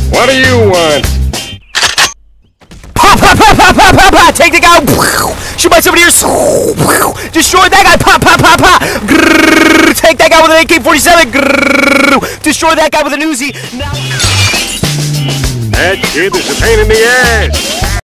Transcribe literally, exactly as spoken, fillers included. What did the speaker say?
What do you want? Pop, pop, pop, pop, pop, pop, pop. Take the guy. Shoot myself in here. Destroy that guy. Pop, pop, pop, pop. Grrr. Take that guy with an A K forty-seven. Grrr. Destroy that guy with an Uzi. Now That kid is a pain in the ass.